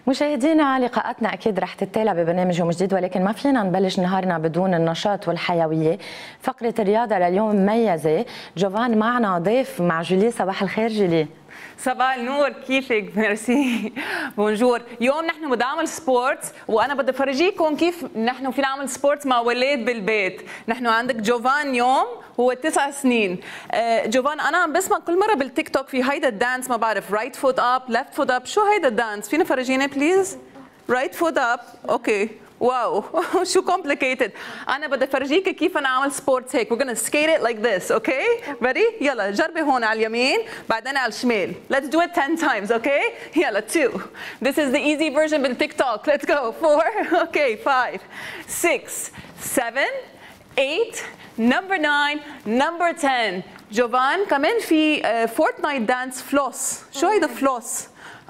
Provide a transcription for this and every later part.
مشاهدينا، لقاءاتنا أكيد رح تتابع ببرنامج يوم جديد، ولكن ما فينا نبلش نهارنا بدون النشاط والحيوية. فقرة الرياضة لليوم مميزة. جوفان معنا ضيف مع جولي. صباح الخير جولي. صباح النور، كيفك؟ ميرسي. بونجور. اليوم نحن بدنا نعمل سبورت، وانا بدي افرجيكم كيف نحن فينا نعمل سبورت مع ولاد بالبيت. نحن عندك جوفان اليوم هو 9 سنين. جوفان انا عم بسمع كل مره بالتيك توك في هيدا الدانس، ما بعرف، رايت فوت اب ليفت فوت اب، شو هيدا الدانس؟ فينا فرجينا بليز؟ رايت فوت اب. اوكي. واو شو complicated. أنا بدي أفرجيك كيف أنا أعمل سبورت هيك. We're gonna skate it like this, okay? Ready? يلا جربي هون على اليمين بعدين على الشمال. Let's do it 10 times, okay? يلا 2. This is the easy version بالتيك توك. Let's go. 4. Okay. 5, 6, 7, 8. Number 9. Number 10. جوفان كمان في فورتنايت دانس فلوس. شو هيدا فلوس؟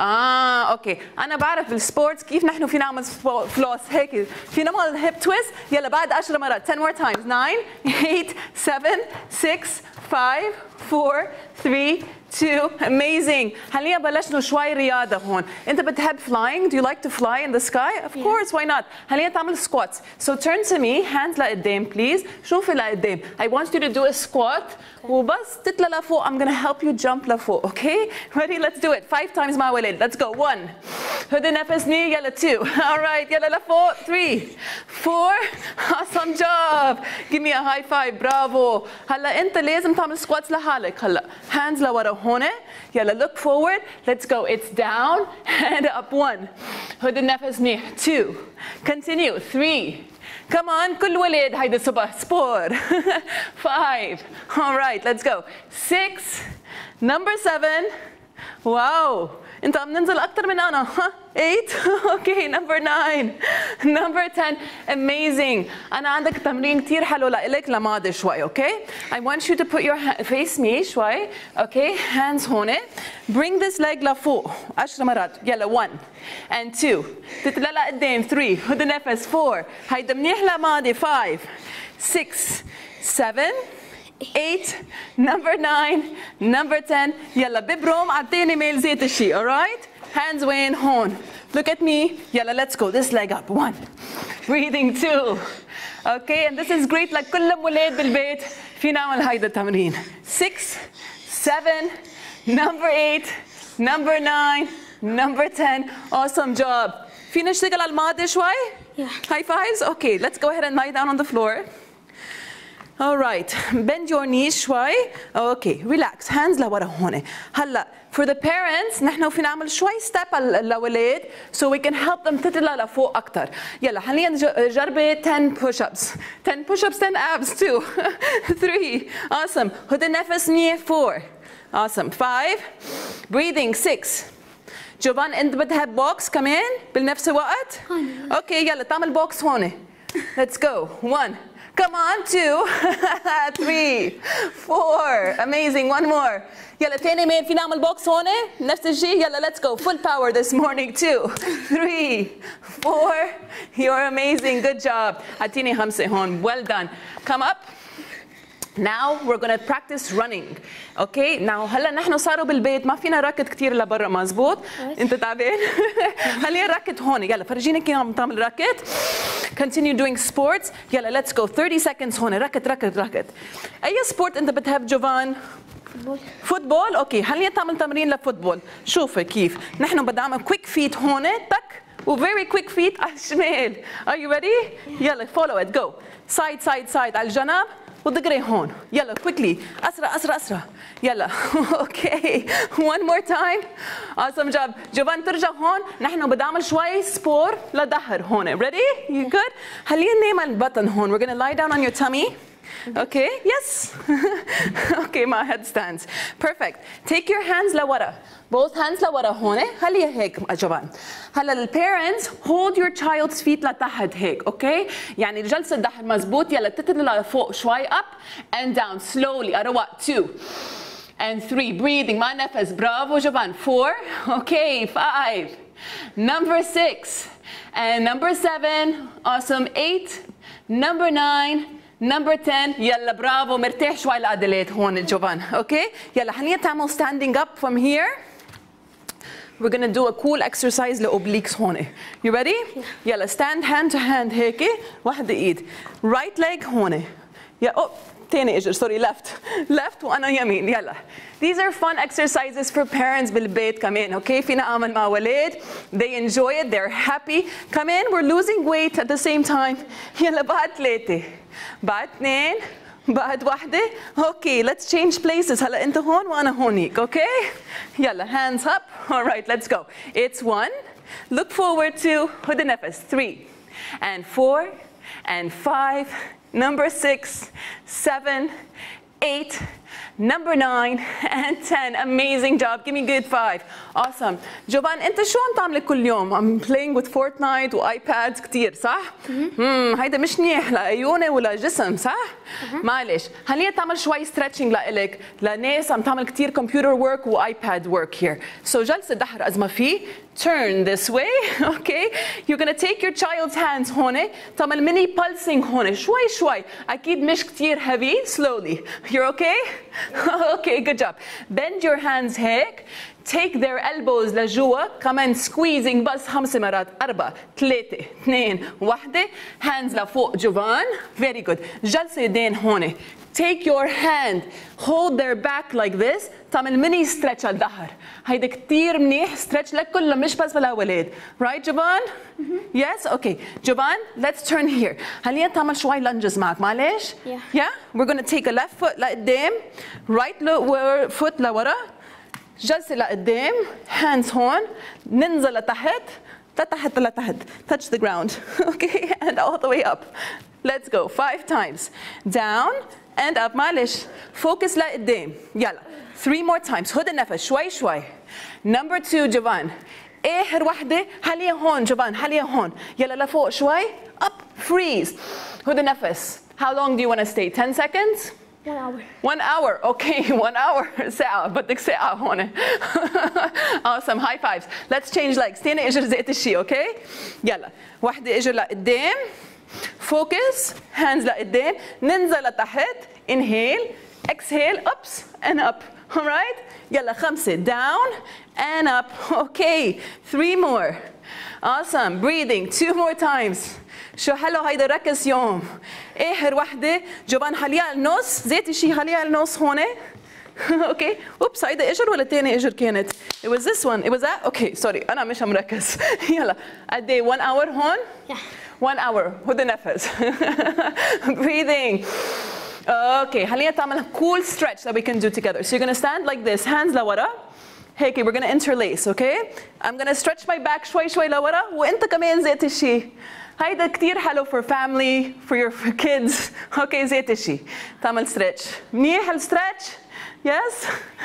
اوكي، انا بعرف بالسبورتس كيف نحن فينا نعمل فلوس هيك. فينا نعمل هيب تويست. يلا بعد 10 مرات. 10 more times. 9 8 7 6 5 4 3 2. Amazing. هلا بلشنا شوي رياضة هون. أنت بتحب flying? Do you like to fly in the sky? Of course, why not? هلا تعمل squats. So turn to me, hands لقدام please. شوفي لقدام. I want you to do a squat. وبس تطلع لفوق. I'm gonna help you jump لفوق. Okay? Ready? Let's do it. 5 times مع ولاد. Let's go. 1. خذي نفس منيح. يلا 2. Alright. يلا لفوق. 3 4. Awesome job. Give me a high five. برافو. هلا أنت لازم تعمل squats لحالك. هلا hands لورا هون. يلا look forward. Let's go. It's down and up. 1. خذ النفس منيح. 2. Continue. 3. Come on. كل ولد هيدا سبور. 5. All right. Let's go. 6. Number 7. Wow. انت عم ننزل اكثر من انا. 8. Okay. Number 9. Number 10. Amazing. انا عندك تمرين كثير حلو لإلك لماضي شوي. Okay. I want you to put your face me شوي. Okay. Hands هون. Bring this leg لفوق 10 مرات. يلا 1 and 2. تطلع لقدام. 3. خذ نفس. 4. هيدا منيح لماضي. 5 6 7 8. Number 9. Number 10. يلا ببروم على الثاني ميل زيت الشيء. Alright. Hands وين؟ هون. Look at me. يلا let's go. This leg up. 1. Breathing. 2. Okay. And this is great. like كل ولاد بالبيت فينا نعمل هيدا التمرين. 6 7. Number 8. Number 9. Number 10. Awesome job. فينا نشتغل على الماضي شوي؟ High fives. Okay. Let's go ahead and lie down on the floor. All right. Bend your knees شوي. Okay. Relax. Hands لورا هون. هلا for the parents نحن فينا نعمل شوي step للولاد so we can help them تطلع لفوق أكتر. يلا خلينا نجرب 10 push-ups. 10 push-ups 10 abs too. 3. Awesome. خذ النفس منيح. 4. Awesome. 5. Breathing. 6. جوفان أنت بدها بوكس كمان بالنفس الوقت؟ اوكي يلا تعمل بوكس هون. Let's go. 1. Come on. 2. 3 4. Amazing. 1 more. يلا تاني مين في نعمل بوكس هون نفس الشيء. يلا let's go. Full power this morning. 2 3 4. You're amazing. Good job. أعطيني 5 هون. Well done. Come up. Now we're gonna practice running. Okay. Now هلا نحن صاروا بالبيت ما فينا ركض كثير لبرا. مزبوط. انت تعبان؟ خلينا نركض هون. يلا فرجينا كيف عم تعمل ركض. Continue doing sports. يلا let's go. 30 seconds هون. ركض ركض ركض. أي سبورت أنت بتحب جوفان؟ فوتبول. اوكي خلينا تعمل تمرين لفوتبول. شوفي كيف نحن بدنا نعمل كويك فيت هون تك و very quick feet على الشمال. Are you ready؟ يلا follow it. Go. Side side side على الجنب ودغري هون. يلا quickly. أسرع أسرع أسرع. يلا. اوكي. One more time. Awesome job. جوفان ترجع هون. نحن بدنا نعمل شوي سبور لظهر هون. Ready؟ You good؟ خلينا ننام على البطن هون. We're gonna lie down on your tummy. Okay, yes. Okay, my headstands. Perfect. Take your hands لورا. Both hands لورا هون. خليها هيك جوان. هلا parents hold your child's feet لتحت هيك. Okay? يعني جلسة ظهر مزبوط. يلا تطلع لفوق شوي up and down slowly. أروق. 2 and 3. Breathing. مع نفس. برافو جوان. 4. Okay. 5. Number 6 and number 7. Awesome. 8. Number 9. Number 10. يلا برافو. مرتاح شوي لأدليت هون جوفان. اوكي يلا خلينا تعمل standing up from here. we're gonna do a cool exercise لأوبليكس هون. You ready? يلا stand hand to hand هيك واحدة إيد. Right leg هون. يا تاني إجر sorry left وأنا يمين يلا. These are fun exercises for parents بالبيت كمان. Okay فينا أعمل مع ولاد. They enjoy it. They're happy. كمان we're losing weight at the same time. يلا بعد 3 بعد 2 بعد واحدة. Okay, let's change places. هلا أنت هون وأنا هونيك. Okay? يلا hands up. All right, let's go. It's 1. Look forward to خد النفس. 3 and 4 and 5. Number 6, 7, 8. Number 9 and 10. Amazing job. Give me good 5. Awesome. جوفان أنت شو عم تعمل كل يوم؟ I'm playing with Fortnite وآيبادز كتير صح؟ هيدا مش منيح لعيوني ولا جسم صح؟ معلش. خلينا تعمل شوي stretching لإلك لناس عم تعمل كتير computer work وآيباد work here. So جلسة دحر إذا ما في. Turn this way. Okay. You're gonna take your child's hands هون. تعمل mini pulsing هون شوي. أكيد مش كتير heavy. Slowly. You're okay? Okay, good job. Bend your hands هيك. Take their elbows لجوا. كمان squeezing بس 5 مرات. 4 3 2 1. Hands لفوق جوفان. Very good. جلسة يدين هون. Take your hand. Hold their back like this. تعمل ميني stretch على الظهر. هيدا كتير منيح stretch لكل مش بس للأولاد. Right جوفان؟ Yes? Okay. جوفان, let's turn here. خلينا تعمل شوي lunges معك معلش؟ Yeah. We're gonna take a left foot لقدام. Right foot لورا. جلسة لقدام. Hands هون. ننزل لتحت. لتحت. Touch the ground. Okay? And all the way up. Let's go. 5 times. Down and up. معلش. Focus لقدام. يلا. 3 more times. خد النفس شوي. Number 2 جوفان. آخر وحدة. حاليا هون جوفان. حاليا هون. يلا لفوق شوي. Up. Freeze. خد النفس. How long do you want to stay? 10 seconds? 1 hour. 1 hour. Okay, 1 hour. ساعة. بدك ساعة هون. Awesome. High fives. Let's change legs. تاني إجر زيت الشي. Okay? يلا. واحدة إجر لقدام. Focus. Hands لقدام. ننزل لتحت. Inhale. Exhale. Ups and up. All right? يلا 5. Down and up. Okay. 3 more. Awesome. Breathing. 2 more times. شو حلو هيدا ركز يوم. آخر وحدة. جوفان خليها النص. زيت الشي خليها النص هون. Okay. Oops. هيدا إجر ولا تاني إجر كانت؟ It was this one. It was that? Okay. Sorry. أنا مش مركز. يلا. قد إيه 1 hour هون؟ Yeah. 1 hour. خد النفس. Breathing. Okay. خلينا تعمل cool stretch that we can do together. So you're gonna stand like this. Hands لورا. هيك we're gonna interlace. Okay. I'm gonna stretch my back شوي لورا. وأنت كمان زيت الشي. هيدا كتير حلو for family, for your kids. Okay. زيت الشي. تعمل stretch. منيح الstretch. Yes?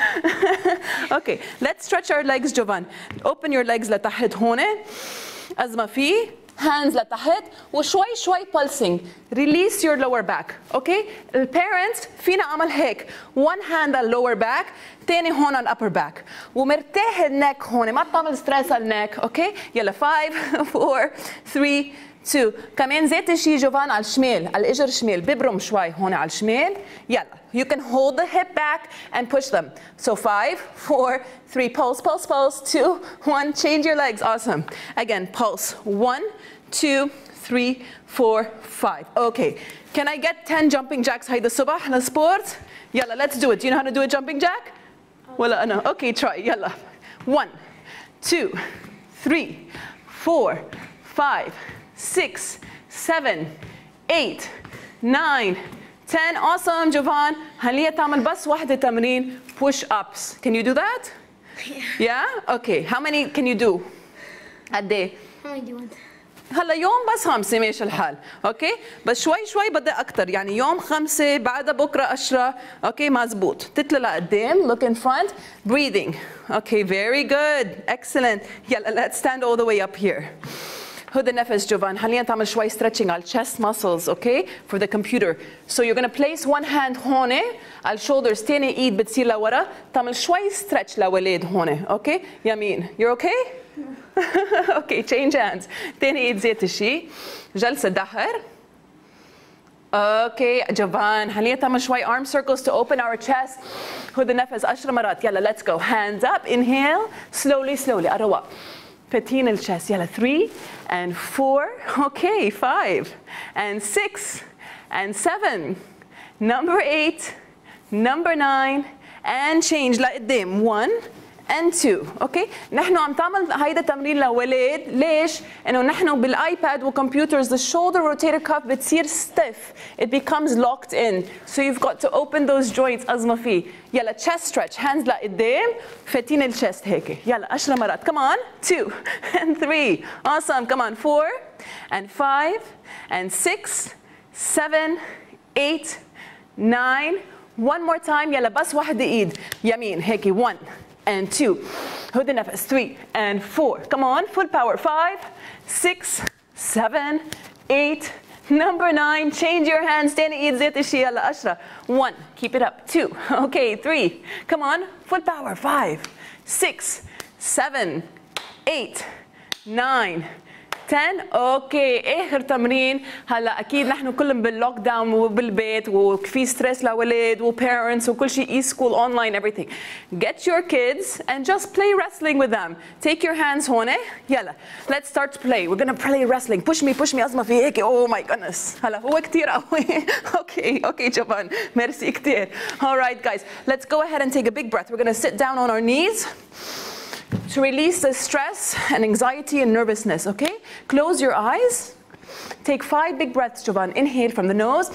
Okay. Let's stretch our legs, Jovan. Open your legs لتحت هون. as ما في. Hands لتحت وشوي pulsing. Release your lower back. Okay? The parents فينا عمل هيك. One hand on lower back. تاني هون on upper back. ومرتاح النك هون. ما تعمل stress على النك. Okay? يلا 5, 4, 3, 2. كمان زيت الشي جوفان على الشمال. على الإجر الشمال. ببرم شوي هون على الشمال. يلا. You can hold the hip back and push them. So 5, 4, 3, pulse, 2, 1. Change your legs. Awesome. Again, pulse. 1, 2, 3, 4, 5. Okay. Can I get 10 jumping jacks هيدا الصبح للسبورت؟ يلا, let's do it. Do you know how to do a jumping jack? ولا أنا. Okay, try. يلا. 1, 2, 3, 4, 5, 6, 7, 8, 9, 10. Awesome, Jovan. هلية تعمل بس واحدة تمرين push ups. Can you do that? Yeah? Okay. How many can you do a day? How many do you want? هلا يوم بس 5 ماشي الحال. اوكي بس شوي بدي اكثر يعني يوم 5 بعدها بكره 10. اوكي مزبوط. تطلع لقدام. Look in front. Breathing. Okay, very good. Excellent. يلا let's stand all the way up here. خد النفس جوفان. خلينا تعمل شوي stretching على chest muscles. Okay, for the computer. So you're gonna place one hand هون على shoulders. تاني ايد بتصير لورا. تعمل شوي stretch لولاد هون. Okay, يمين. You're okay? Okay, change hands. تاني ايد زيت الشي. جلسة ظهر. اوكي جوفان خلينا تعمل شوي arm circles to open our chest. خذ النفس 10 مرات. يلا let's go. Hands up. Inhale. Slowly أروق. فاتين الشست. يلا 3 and 4. Okay 5 and 6 and 7. Number 8. Number 9 and change لقدام 1 and 2. اوكي نحن عم تعمل هيدا تمرين لولاد. ليش؟ انه نحن بالايباد وكمبيوترز the shoulder rotator cuff بتصير stiff. It becomes locked in. So you've got to open those joints أزمة فيه. يلا chest stretch. hands لقدام. فاتين الشست هيك. يلا 10 مرات. Come on. 2 and 3. Awesome. Come on. 4 and 5 and 6 7 8 9. One more time. يلا بس واحدة ايد يمين هيك. 1 and 2. خذ النفس. 3 and 4. Come on. Full power. 5 6 7 8. Number 9. Change your hands. تاني ايد زيت الشي. يلا 10. 1. Keep it up. 2. Okay. 3. Come on. Full power. 5 6 7 8 9 10. اوكي اخر تمرين. هلا اكيد نحن كلهم باللوك داون وبالبيت وفي ستريس لاولاد وبيرنتس وكل شيء اي سكول اونلاين everything. Get your kids and just play wrestling with them. Take your hands هون. يلا let's start to play. We're gonna play wrestling. push me أزمة في هيك. oh my goodness. هلا هو كثير قوي. okay جوفان ميرسي كثير. All right guys, let's go ahead and take a big breath. We're gonna sit down on our knees to release the stress and anxiety and nervousness, okay? Close your eyes. Take 5 big breaths, Jovan. Inhale from the nose.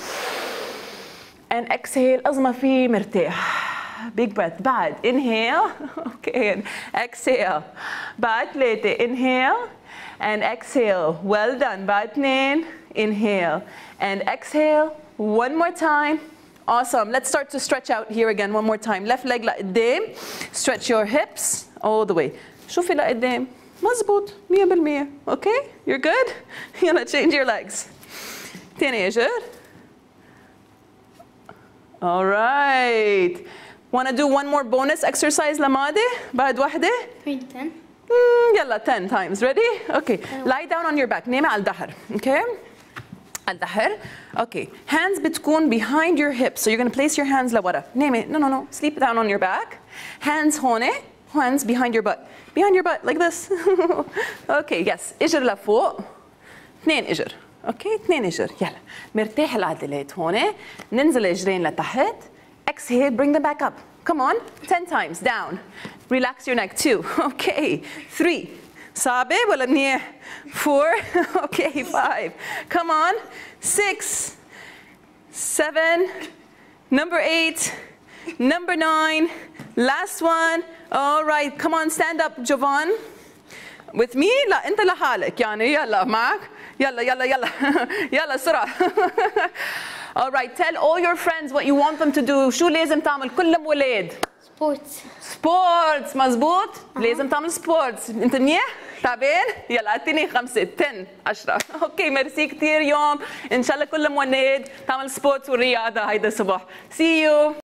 And exhale. أزمة في مرتاح. Big breath. بعد. Inhale. Okay. And exhale. بعد 3. Inhale. And exhale. Well done. بعد 2. Inhale. And exhale. One more time. Awesome. Let's start to stretch out here again one more time. Left leg لقدام. Stretch your hips all the way. شوفي لقدام. مزبوط 100%. Okay? You're good? يلا change your legs. تاني اجر. All right. Wanna do one more bonus exercise لمادة بعد واحدة؟ 10. يلا 10 times. Ready? Okay. Lie down on your back. نامي على الظهر. Okay? الظهر. Okay. Hands بتكون behind your hips. So you're going to place your hands لورا. نامي. No. Sleep down on your back. Hands هون. Hands behind your butt. Behind your butt like this. Okay. Yes. إجر لفوق. 2 إجر. Okay. 2 إجر. يلا. مرتاح العضلات هون. ننزل إجرين لتحت. Exhale. Bring them back up. Come on. 10 times. Down. Relax your neck. 2. Okay. 3. صعبة ولا منيح؟ 4. Okay. 5. Come on. 6. 7. Number 8. Number 9. Last one. All right. Come on. Stand up, Jovan. With me? لا أنت لحالك يعني. يلا معك. يلا. يلا سرعة. All right. Tell all your friends what you want them to do. شو لازم تعمل؟ كلهم ولاد. سبورتس مزبوط. لازم تعمل سبورتس. انت منيح؟ تعبان؟ يلا اعطيني 5 10 10. اوكي ميرسي كثير يوم. ان شاء الله كل ولاد تعمل سبورتس والرياضه هيدا الصبح. See you.